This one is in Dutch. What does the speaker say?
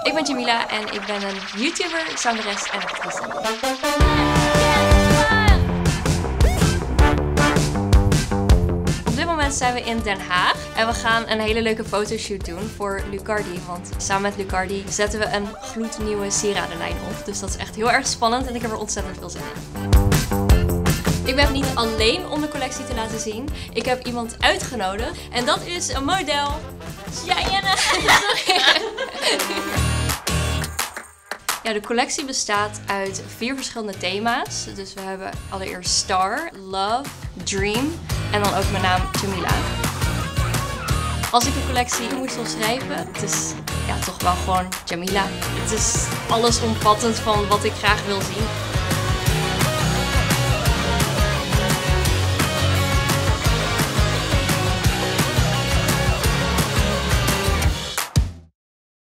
Ik ben Jamila en ik ben een YouTuber, zangeres en actrice. Op dit moment zijn we in Den Haag en we gaan een hele leuke fotoshoot doen voor Lucardi. Want samen met Lucardi zetten we een gloednieuwe sieradenlijn op. Dus dat is echt heel erg spannend en ik heb er ontzettend veel zin in. Ik ben niet alleen om de collectie te laten zien. Ik heb iemand uitgenodigd en dat is een model. Cheyenne. Ja, de collectie bestaat uit 4 verschillende thema's. Dus we hebben allereerst Star, Love, Dream en dan ook mijn naam Jamila. Als ik een collectie moest omschrijven, het is ja, toch wel gewoon Jamila. Het is allesomvattend van wat ik graag wil zien.